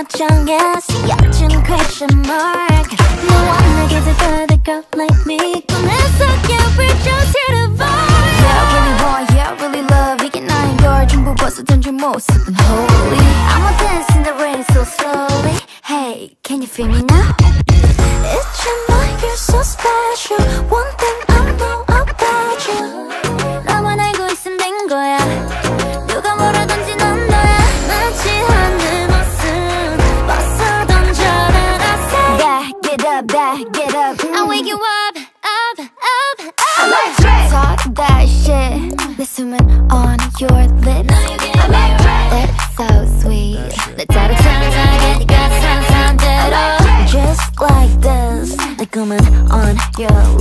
정했어 얕은 question mark No one like is a girl like me 꿈에서 yeah we're just here to vibe Yeah really want yeah really love 이게 나인 걸 전부 벗어던 줄 모습은 holy I'ma dance in the rain so slowly Hey can you feel me now? It's your night you're so special One thing I know about you 나만 알고 있으면 된 거야 누가 뭐라든지 넌 너야 마치 하늘 모습 벗어 던져라 I say back it up I'll wake you up I like it Talk that shit 내 숨은 on your lips I like it That's so sweet 내 따뜻한 네가 상상대로 Just like this 내 꿈은 on your